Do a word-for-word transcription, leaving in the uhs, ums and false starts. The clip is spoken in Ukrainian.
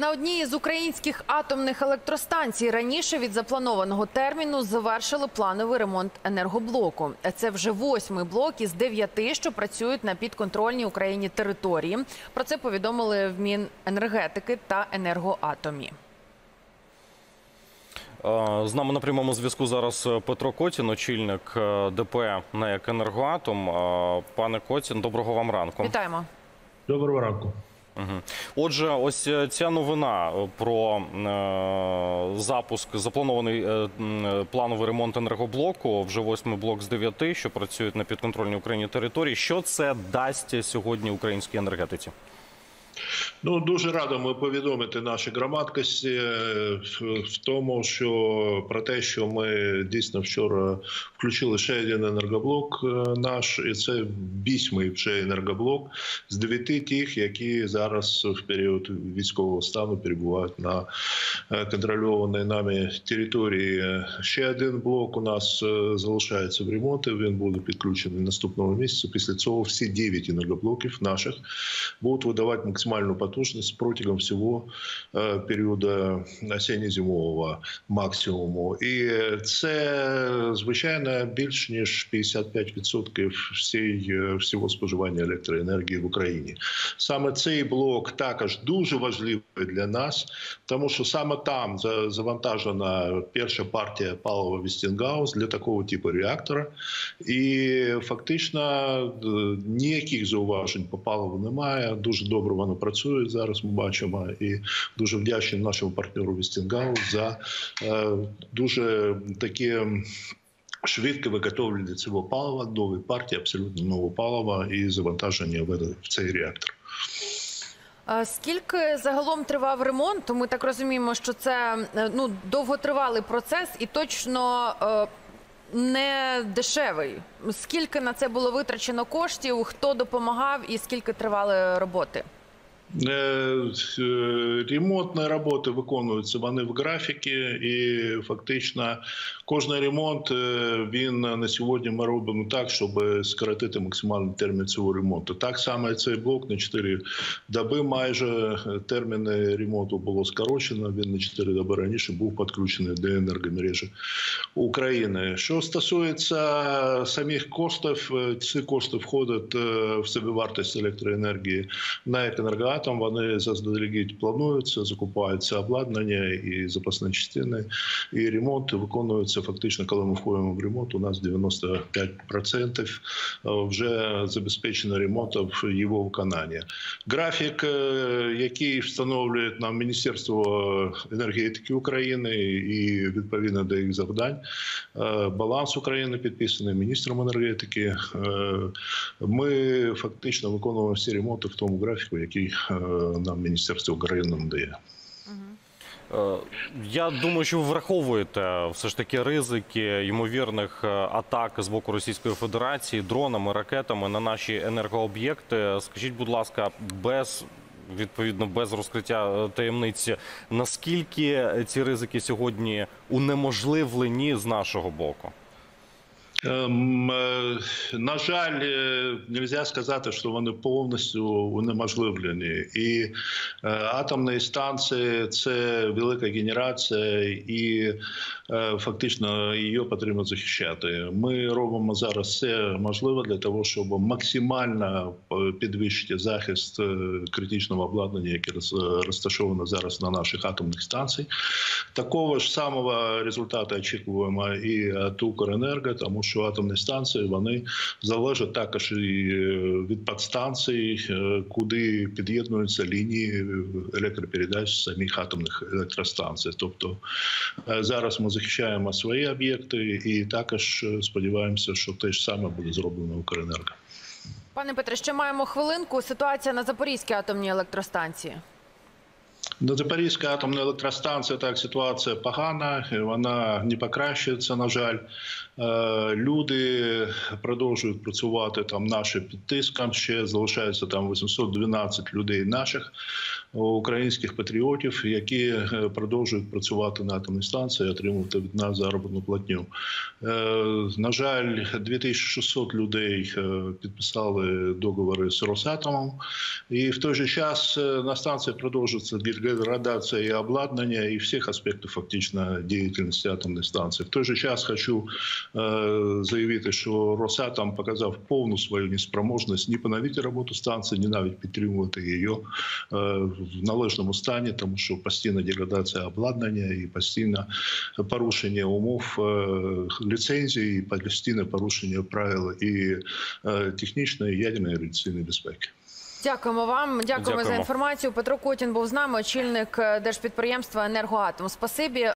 На одній з українських атомних електростанцій раніше від запланованого терміну завершили плановий ремонт енергоблоку. Це вже восьмий блок із дев'яти, що працюють на підконтрольній Україні території. Про це повідомили в Міненергетики та Енергоатомі. З нами на прямому зв'язку зараз Петро Котін, очільник ДП НАЕК «Енергоатом». Пане Котін, доброго вам ранку. Вітаємо. Доброго ранку. Угу. Отже, ось ця новина про е, запуск, запланований е, плановий ремонт енергоблоку, вже восьмий блок з дев'яти, що працюють на підконтрольній Україні території. Що це дасть сьогодні українській енергетиці? Ну, дуже радо ми повідомити нашій громадськості в тому, що про те, що ми дійсно вчора включили ще один енергоблок наш, і це вісьмий вже енергоблок з дев'яти тих, які зараз в період військового стану перебувають на контрольованій нами території. Ще один блок у нас залишається в ремонті, він буде підключений наступного місяця. Після цього всі дев'ять енергоблоків наших будуть видавати максимальну потужність протягом всього періоду осінньо-зимового максимуму. І це, звичайно, більш ніж п'ятдесят п'ять відсотків всієї, всього споживання електроенергії в Україні. Саме цей блок також дуже важливий для нас, тому що саме там завантажена перша партія палива Westinghouse для такого типу реактора. І фактично ніяких зауважень по паливу немає. Дуже добре воно працює зараз, ми бачимо, і дуже вдячні нашому партнеру Westinghouse за е, дуже такі швидко виготовлення цього палива, нової партії, абсолютно нового палива і завантаження в цей реактор. Скільки загалом тривав ремонт? Ми так розуміємо, що це ну, довготривалий процес і точно е, не дешевий. Скільки на це було витрачено коштів, хто допомагав і скільки тривали роботи? Ремонтні роботи виконуються вони в графіки, і фактично кожен ремонт, він на сьогодні ми робимо так, щоб скоротити максимальний термін цього ремонту. Так само і цей блок на чотири доби майже терміни ремонту було скорочено, він на чотири доби раніше був підключений до енергомережі України. Що стосується самих коштів, ці кошти входять в собівартість електроенергії на «Енергоатом». Там вони заздалегідь плануються, закупаються обладнання і запасні частини, і ремонт виконується фактично, коли ми входимо в ремонт, у нас дев'яносто п'ять відсотків вже забезпечено ремонтом його виконання. Графік, який встановлює нам Міністерство енергетики України і відповідно до їх завдань, баланс України підписаний міністром енергетики, ми фактично виконуємо всі ремонти в тому графіку, який нам Міністерство України надає. Я думаю, що ви враховуєте все ж таки ризики ймовірних атак з боку Російської Федерації дронами, ракетами на наші енергооб'єкти. Скажіть, будь ласка, без, відповідно, без розкриття таємниці, наскільки ці ризики сьогодні унеможливлені з нашого боку? На жаль, не можна сказати, що вони повністю унеможливлені. І атомні станції – це велика генерація, і фактично її потрібно захищати. Ми робимо зараз все можливе для того, щоб максимально підвищити захист критичного обладнання, яке розташовано зараз на наших атомних станціях. Такого ж самого результату очікуємо і від «Укренерго», тому що що атомні станції, вони залежать також і від підстанцій, куди під'єднуються лінії електропередач самих атомних електростанцій. Тобто зараз ми захищаємо свої об'єкти і також сподіваємося, що те ж саме буде зроблено «Укренерго». Пане Петре, ще маємо хвилинку. Ситуація на Запорізькій атомній електростанції. На Запорізькій атомній електростанції так ситуація погана, вона не покращується, на жаль. Люди продовжують працювати там наші під тиском, ще залишається там вісімсот дванадцять людей наших українських патріотів, які продовжують працювати на атомній станції і отримувати від нас заробітну платню. На жаль, дві тисячі шістсот людей підписали договори з Росатомом, і в той же час на станції продовжується деградація і обладнання, і всіх аспектів фактично діяльності атомної станції. В той же час хочу заявити, що Росатом показав повну свою неспроможність ні поновити роботу станції, ні навіть підтримувати її в належному стані, тому що постійна деградація обладнання і постійне порушення умов ліцензії, і постійне порушення правил і технічної, і ядерної, і радіаційної безпеки. Дякуємо вам. Дякуємо, Дякуємо за інформацію. Петро Котін був з нами, очільник держпідприємства «Енергоатом». Спасибі.